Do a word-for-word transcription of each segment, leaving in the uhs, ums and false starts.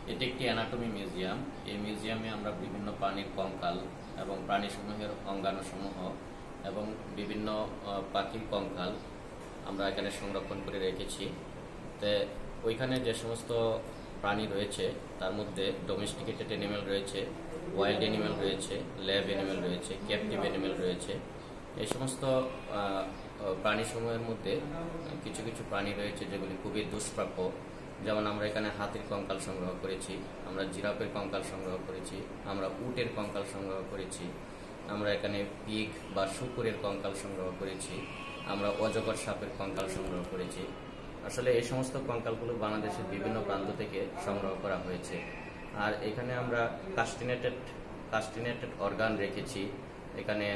এটি একটি anatomy museum. এই মিউজিয়ামে আমরা বিভিন্ন প্রাণীর কঙ্কাল এবং প্রাণীসমূহের অঙ্গাণুসমূহ এবং বিভিন্ন পাখির কঙ্কাল আমরা এখানে সংরক্ষণ করে রেখেছি। তো ওইখানে যে সমস্ত প্রাণী রয়েছে তার মধ্যে ডোমেস্টিকেটেড অ্যানিমেল রয়েছে, ওয়াইল্ড অ্যানিমেল রয়েছে, ল্যাব অ্যানিমেল রয়েছে, ক্যাপটিভ অ্যানিমেল রয়েছে। এই সমস্ত প্রাণীসমূহের মধ্যে কিছু কিছু প্রাণী রয়েছে যেগুলি খুবই দুষ্প্রাপ্য। যেমন আমরা এখানে হাতির কঙ্কাল সংগ্রহ করেছি, আমরা জিরাফের কঙ্কাল সংগ্রহ করেছি, আমরা উটের কঙ্কাল সংগ্রহ করেছি, আমরা এখানে পিগ বা শূকরের কঙ্কাল সংগ্রহ করেছি, আমরা অজগর সাপের কঙ্কাল সংগ্রহ করেছি। আসলে এই সমস্ত কঙ্কালগুলো বাংলাদেশের বিভিন্ন প্রান্ত থেকে সংগ্রহ করা হয়েছে। আর এখানে আমরা কাস্টিনেটেড কাস্টিনেটেড অর্গান রেখেছি। এখানে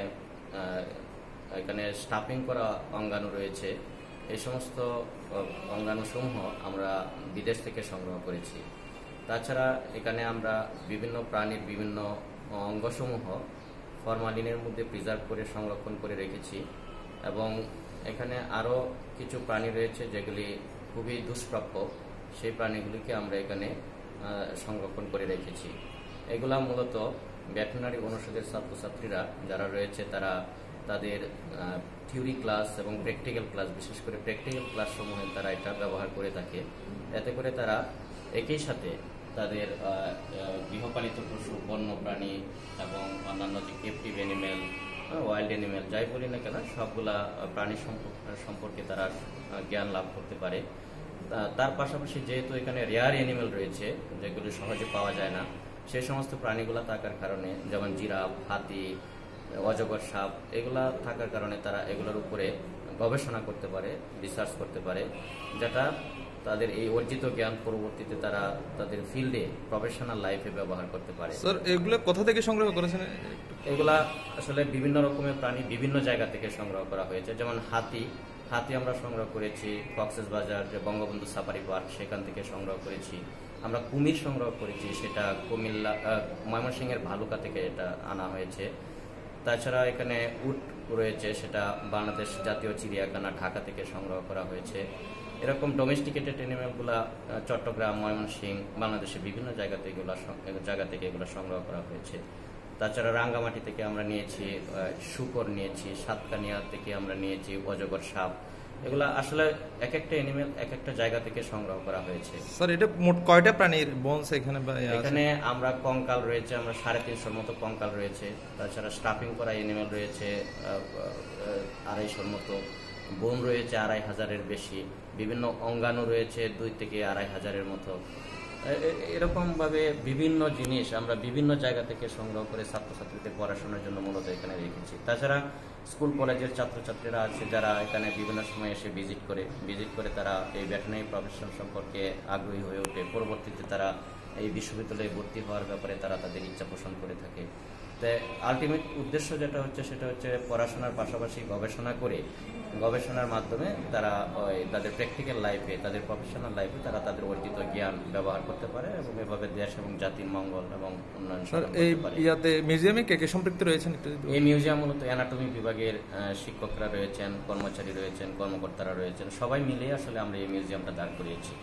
এখানে স্টাফিং করা অঙ্গাণু রয়েছে। এই সমস্ত অঙ্গাণুসমূহ আমরা বিদেশ থেকে সংগ্রহ করেছি। তাছাড়া এখানে আমরা বিভিন্ন প্রাণীর বিভিন্ন অঙ্গসমূহ ফরমালিনের মধ্যে প্রিজার্ভ করে সংরক্ষণ করে রেখেছি এবং এখানে আরও কিছু প্রাণী রয়েছে যেগুলি খুবই দুষ্প্রাপ্য, সেই প্রাণীগুলিকে আমরা এখানে সংরক্ষণ করে রেখেছি। এগুলা মূলত ভেটেরিনারি অনুষদের ছাত্রছাত্রীরা যারা রয়েছে তারা তাদের থিওরি ক্লাস এবং প্র্যাকটিক্যাল ক্লাস, বিশেষ করে প্র্যাকটিক্যাল ক্লাস সমূহে তারা এটা ব্যবহার করে থাকে। এতে করে তারা একই সাথে তাদের গৃহপালিত পশু, বন্যপ্রাণী এবং অন্যান্য যে ক্যাপটিভ অ্যানিমেল, ওয়াইল্ড অ্যানিমেল যাই বলি না কেন, সবগুলা প্রাণী সম্পর্কে তারা জ্ঞান লাভ করতে পারে। তার পাশাপাশি যেহেতু এখানে রেয়ার অ্যানিমেল রয়েছে যেগুলি সহজে পাওয়া যায় না, সেই সমস্ত প্রাণীগুলা থাকার কারণে, যেমন জিরাফ, হাতি, অজগর সাপ, এগুলা থাকার কারণে তারা এগুলোর উপরে গবেষণা করতে পারে, রিসার্চ করতে পারে, যেটা তাদের এই অর্জিত জ্ঞান পরবর্তীতে তারা তাদের ফিল্ডে প্রফেশনাল লাইফে ব্যবহার করতে পারে। স্যার, এগুলো কোথা থেকে সংগ্রহ করেছেন? এগুলা আসলে বিভিন্ন রকমের প্রাণী বিভিন্ন জায়গা থেকে সংগ্রহ করা হয়েছে। যেমন হাতি হাতি আমরা সংগ্রহ করেছি কক্সবাজার যে বঙ্গবন্ধু সাফারি পার্ক, সেখান থেকে সংগ্রহ করেছি। আমরা কুমির সংগ্রহ করেছি, সেটা কুমিল্লা ময়মনসিংহের ভালুকা থেকে এটা আনা হয়েছে। তাছাড়া এখানে উট রয়েছে, সেটা বাংলাদেশ জাতীয় চিড়িয়াখানা ঢাকা থেকে সংগ্রহ করা হয়েছে। এরকম ডোমেস্টিকেটেড অ্যানিমেলগুলা চট্টগ্রাম, ময়মনসিংহ, বাংলাদেশের বিভিন্ন জায়গা থেকে এগুলো জায়গা থেকে এগুলো সংগ্রহ করা হয়েছে। তাছাড়া রাঙ্গামাটি থেকে আমরা নিয়েছি শূকর, নিয়েছি সাতকানিয়া থেকে আমরা নিয়েছি অজগর সাপ। এগুলা আসলে এক একটা অ্যানিমেল এক একটা জায়গা থেকে সংগ্রহ করা হয়েছে। স্যার, এটা মোট কয়টা প্রাণীর বোনস এখানে? এখানে আমরা কঙ্কাল রয়েছে, আমরা সাড়ে তিনশোর মতো কঙ্কাল রয়েছে। তাছাড়া স্টাফিং করা অ্যানিমেল রয়েছে আড়াইশোর মতো, বোন রয়েছে আড়াই হাজারের বেশি, বিভিন্ন অঙ্গাণু রয়েছে দুই থেকে আড়াই হাজারের মতো। এরকমভাবে বিভিন্ন জিনিস আমরা বিভিন্ন জায়গা থেকে সংগ্রহ করে ছাত্রছাত্রীদের পড়াশোনার জন্য মূলত এখানে রেখেছি। তাছাড়া স্কুল কলেজের ছাত্রছাত্রীরা আছে যারা এখানে বিভিন্ন সময় এসে ভিজিট করে ভিজিট করে তারা এই ভেটেরিনারি প্রফেশন সম্পর্কে আগ্রহী হয়ে ওঠে। পরবর্তীতে তারা এই বিশ্ববিদ্যালয়ে ভর্তি হওয়ার ব্যাপারে তারা তাদের ইচ্ছা পোষণ করে থাকে। তো আলটিমেট উদ্দেশ্য যেটা হচ্ছে সেটা হচ্ছে পড়াশোনার পাশাপাশি গবেষণা করে, গবেষণার মাধ্যমে তারা তাদের প্র্যাকটিক্যাল লাইফে, তাদের প্রফেশনাল লাইফে তারা তাদের অর্জিত জ্ঞান ব্যবহার করতে পারে এবং এভাবে দেশ এবং জাতির মঙ্গল এবং উন্নয়ন এই ইয়াতে মিউজিয়ামে কে কে সম্পৃক্ত রয়েছেন? এই মিউজিয়াম মূলত অ্যানাটমি বিভাগের শিক্ষকরা রয়েছেন, কর্মচারী রয়েছেন, কর্মকর্তারা রয়েছেন, সবাই মিলে আসলে আমরা এই মিউজিয়ামটা দাঁড় করিয়েছি।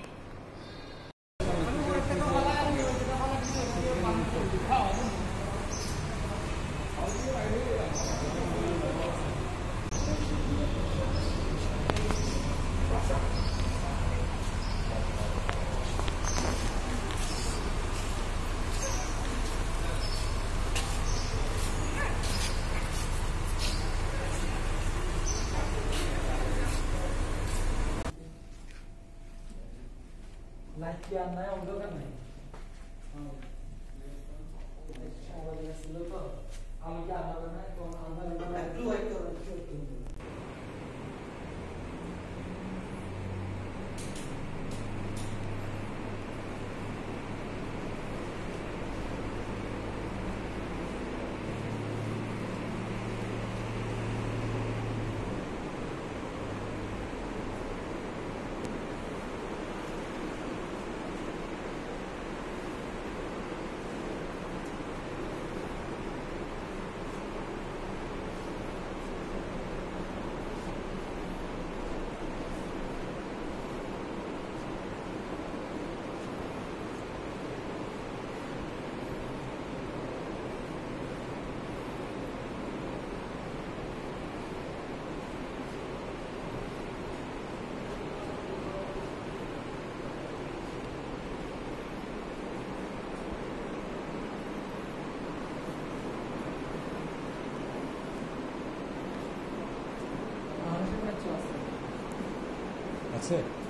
লাইট কি আর নাই, অন্ধকার নাই। ছিল তো আমাকে আলাদা নাই, তো আমরা একটু ওয়েট করো, একটু ওয়েট করো। আছে